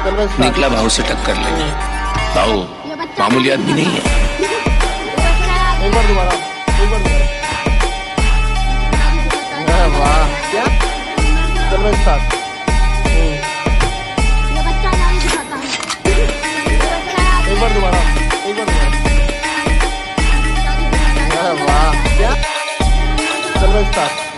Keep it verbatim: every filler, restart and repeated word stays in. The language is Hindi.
निकला भाव से टक्कर लेने। भाव मामूली आदमी नहीं है। एक बार दोबारा, एक बार दोबारा। वाह क्या चल रहा है साथ। एक बार दोबारा, एक बार दोबारा। वाह क्या चल रहा है साथ।